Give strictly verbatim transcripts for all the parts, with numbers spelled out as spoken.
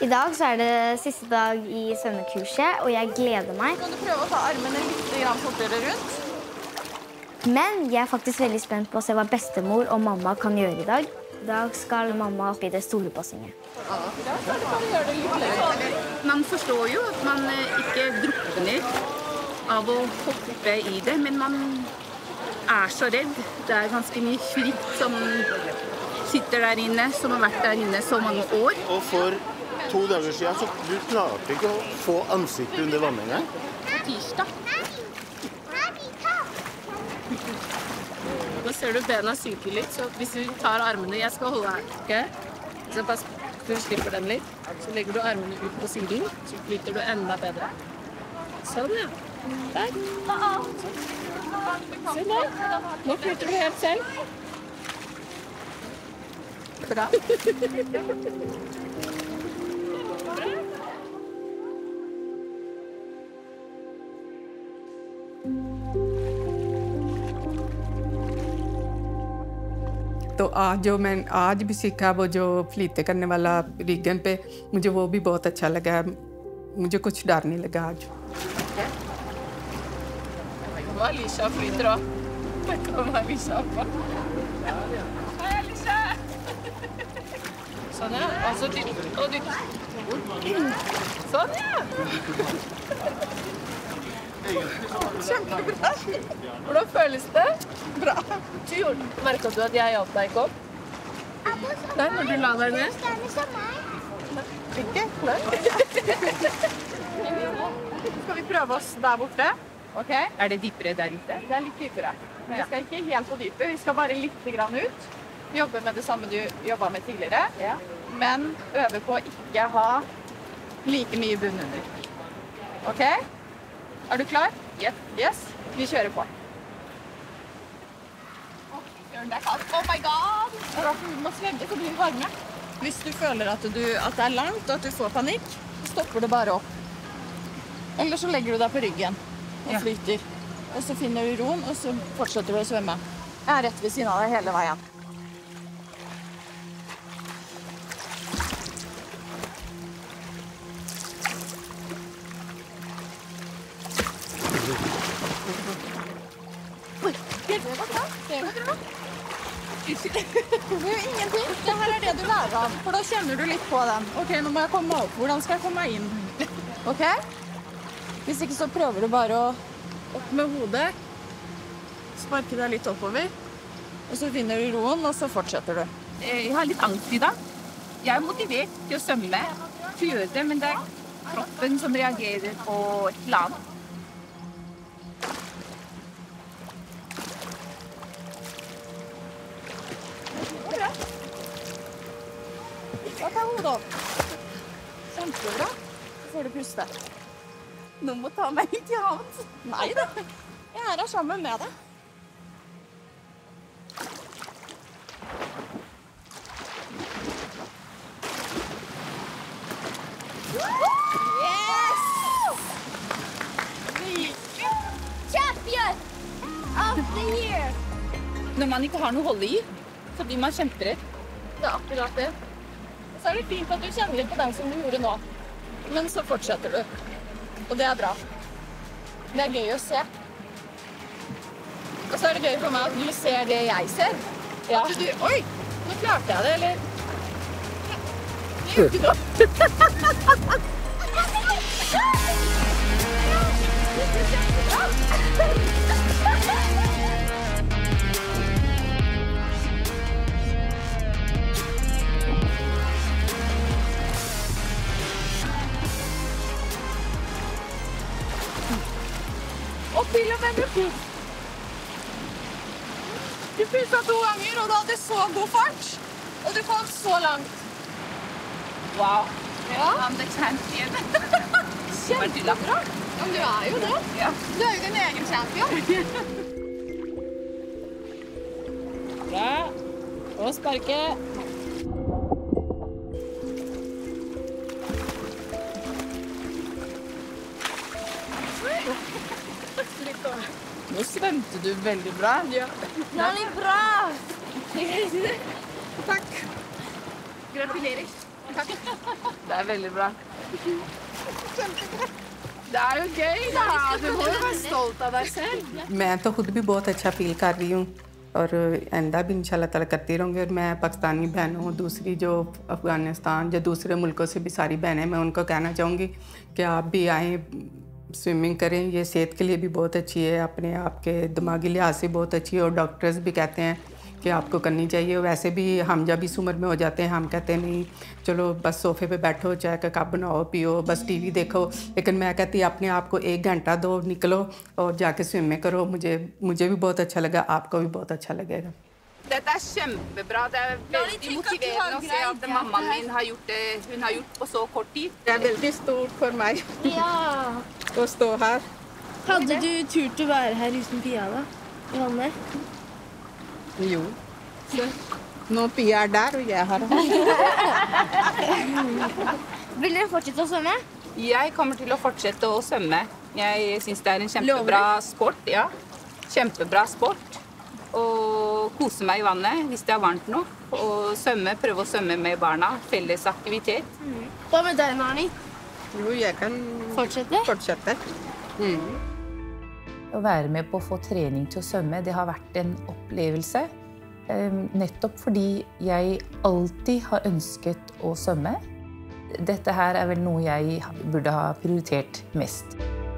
I dag så er det siste dag i svømmekurset, og jeg gleder meg. Kan du prøve å ta armene litt fortere rundt? Men jeg er faktisk veldig spent på å se hva bestemor og mamma kan gjøre i dag. I dag skal mamma opp i det store bassenget. Man forstår jo at man ikke drukner av å hoppe i det, men man er så redd. Det er ganske mye slikt som sitter der inne, som har vært der inne så mange år. Og for to dager siden så du klarte ikke å få ansiktet under vannet engang. På tirsdag. Nå ser du bena synker litt, så hvis du tar armene, jeg skal holde her, ok? Så pass du slipper den litt, så legger du armene ut på siden, så flyter du enda bedre. Sånn, ja. Der. Se der. Nå flyter du helt selv. Bra. तो आज जो मैं आज भी सीखा वो जो फ्लीते करने वाला रिगन पे मुझे वो भी बहुत अच्छा लगा मुझे कुछ डर नहीं लगा आज Alicia flyter også. Der kommer Alicia opp. Hei, Alicia! Sånn, ja. Og så dytt. Og dytt. Sånn, ja. Kjempebra. Hvordan føles det? Bra. Du gjorde, merket du at jeg hjalp deg ikke opp? Nei, når du la deg ned. Ikke? Nei. Skal vi prøve oss der borte? Ok. Er det dypere der ute? Det er litt dypere. Men vi skal ikke helt på dypet, vi skal bare litt grann ut. Vi jobber med det samme du jobbet med tidligere, ja. Men øver på å ikke ha like mye bunn under. Ok? Er du klar? Yes. Yes. Vi kjører på. Det er kaldt. Oh my god! Du må svømme, så blir det varme. Hvis du føler at, du, at det er langt og at du får panikk, så stopper du bare opp. Eller så legger du deg på ryggen og flyter. Og så finner du roen, og så fortsetter du å svømme. Jeg er rett ved siden av deg hele veien. Oi, det går bra. Det går bra. Det gjør ingenting. Det her er det du lærer av, for da kjenner du litt på den. Ok, nå må jeg komme opp. Hvordan skal jeg komme meg inn? Ok? Hvis ikke så prøver du bare å opp med hodet, sparke deg litt oppover, og så finner du roen, og så fortsetter du. Jeg har litt angst i dag. Jeg er motivert til å svømme, til å gjøre det, men det er kroppen som reagerer på et eller annet. Da tar hodet opp. Kjempebra. Så får du puste. Nå må ta meg inn til havn. Nei da. Jeg er her sammen med deg. Yes! Champion of the year! Når man ikke har noe å holde i, så blir man kjemperedd. Det er akkurat det. Så er det fint at du kjenner litt på den som du gjorde nå. Men så fortsetter du. Og det er bra. Det er gøy å se. Og så er det gøy for meg at du ser det jeg ser. Ja. At du, oi, nå klarte jeg det, eller? Det gjør ikke noe. Og til og med med pus. Du puset to ganger, og du hadde så god fart. Og du kom så langt. Wow. Ja. I'm the champion. Kjempebra. Ja, men du er jo det. Ja. Du er jo din egen champion. Bra. Og sparke. Nå svømte du veldig bra. Ja. Veldig bra! Takk. Gratulerer. Det er veldig bra. Det er jo gøy, da. Du må jo være stolt av deg selv. मैं तो खुद भी बहुत अच्छा फील कर रही हूँ और आइंदा भी इंशाल्लाह ताला करती रहूँगी और मैं पाकिस्तानी बहनों दूसरी जो अफ़गानिस्तान या दूसरे मुल्कों से भी सारी बहनें मैं उनको कहना चाहूँगी कि आप भी आएँ स्विमिंग करें ये सेहत के लिए भी बहुत अच्छी है अपने आप के दिमागी लिहाज से बहुत अच्छी है और डॉक्टर्स भी कहते हैं कि आपको करनी चाहिए वैसे भी हम जब इस उम्र में हो जाते हैं हम कहते हैं नहीं चलो बस सोफे पे बैठो चाय का कप बनाओ पियो बस टीवी देखो लेकिन मैं कहती अपने आप को एक घंटा दो निकलो और जाके स्विमिंग करो मुझे मुझे भी बहुत अच्छा लगा आपको भी बहुत अच्छा लगेगा Dette er kjempebra. Det er veldig motiverende å se at mammaen min har gjort det hun har gjort på så kort tid. Det er veldig stort for meg Ja. å stå her. Hadde du turt å være her uten Pia da? I vannet? Jo. Så, nå Pia er der, og jeg er her. Vil dere fortsette å svømme? Jeg kommer til å fortsette å svømme. Jeg synes det er en kjempebra sport. Ja. Kjempebra sport. Og kose meg i vannet hvis det er varmt nok. Og svømme, prøve å svømme med barna. Felles aktivitet. Mm. Hva med deg, Nani? Jo, jeg kan Fortsette? fortsette. Mm. Å være med på å få trening til å svømme, det har vært en opplevelse. Nettopp fordi jeg alltid har ønsket å svømme. Dette her er vel noe jeg burde ha prioritert mest.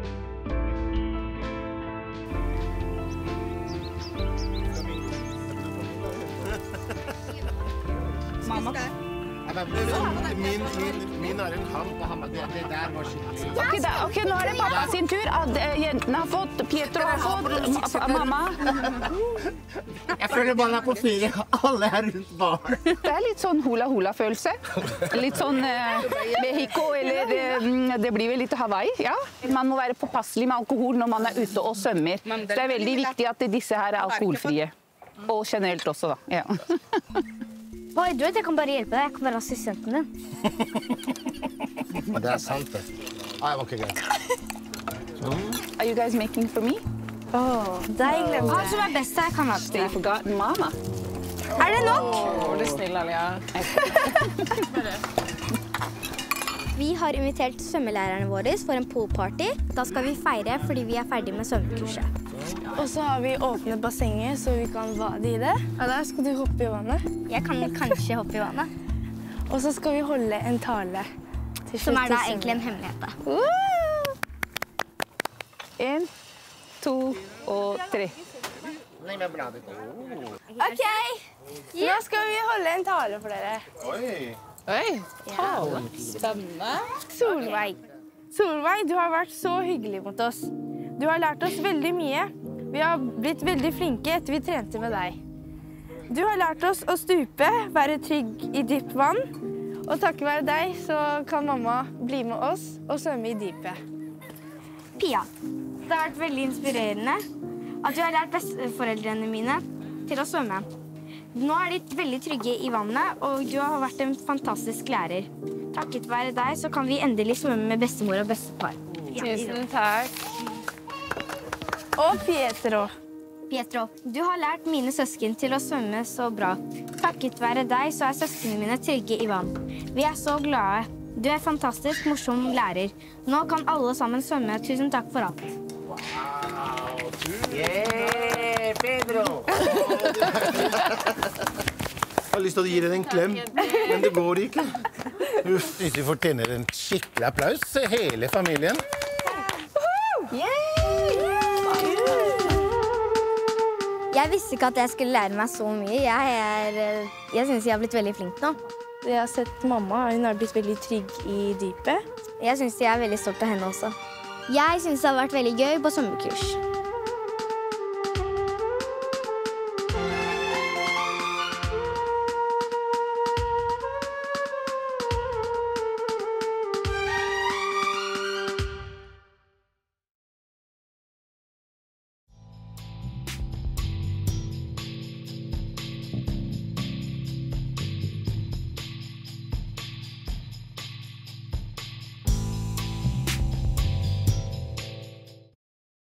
Mamma. Min, min, min er en ham på ham. Det, det der var skikkelig. Ok, da, ok, nå er det pappa sin tur. Ad, jentene har fått, Pietro har fått, mamma. Jeg føler barna på ferie. Alle er rundt barn. Det er litt sånn hula-hula-følelse. Litt sånn eh, Mexico, eller eh, det blir vel litt Hawaii, ja. Man må være påpasselig med alkohol når man er ute og svømmer. Det er veldig viktig at disse her er alkoholfrie. Og generelt også, da. Ja. Oi, du vet, jeg kan bare hjelpe deg. Jeg kan være assistenten din. Det er sant, det. Ah, ok, greit. Are you guys making for me? Åh, deg glemte jeg. Han som er best her kan være They det. forgot mama. Er det nok? Å, det er snill, Alia. Vi har invitert svømmelærerne våre for en poolparty. Da skal vi feire fordi vi er ferdig med svømmekurset. Og så har vi åpnet bassenget, så vi kan vade i det. Og der skal du hoppe i vannet. Jeg kan kanskje hoppe i vannet. Og så skal vi holde en tale. Til Som er da til egentlig en hemmelighet. da. En, to og tre. Ok! Nå skal vi holde en tale for dere. Oi. Oi, tale. Spennende. Solveig. Solveig, du har vært så hyggelig mot oss. Du har lært oss veldig mye. Vi har blitt veldig flinke etter vi trente med deg. Du har lært oss å stupe, være trygg i dypt vann. Og takket være deg så kan mamma bli med oss og svømme i dypet. Pia, det har vært veldig inspirerende at du har lært besteforeldrene mine til å svømme. Nå er de veldig trygge i vannet, og du har vært en fantastisk lærer. Takket være deg så kan vi endelig svømme med bestemor og bestefar. Tusen takk. Og Pietro. Pietro, du har lært mine søsken til å svømme så bra. Takket være deg så er søskene mine trygge i vann. Vi er så glade. Du er en fantastisk morsom lærer. Nå kan alle sammen svømme. Tusen takk for alt. Yeah, Pedro! Jeg har lyst til å gi deg en klem, men det går ikke. Uff, vi fortjener en skikkelig applaus, hele familien. Jeg visste ikke at jeg skulle lære meg så mye. Jeg, er, jeg synes jeg har blitt veldig flink nå. Jeg har sett mamma, hun har blitt veldig trygg i dypet. Jeg synes jeg er veldig stolt av henne også. Jeg synes det har vært veldig gøy på sommerkurs.